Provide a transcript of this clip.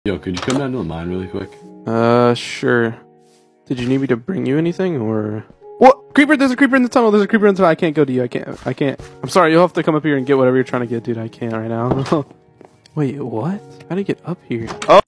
Yo, could you come down to the mine really quick? Sure. Did you need me to bring you anything, or... What? Creeper! There's a creeper in the tunnel! There's a creeper in the tunnel! I can't go to you, I can't. I'm sorry, you'll have to come up here and get whatever you're trying to get, dude. I can't right now. Wait, what? How do you get up here? Oh!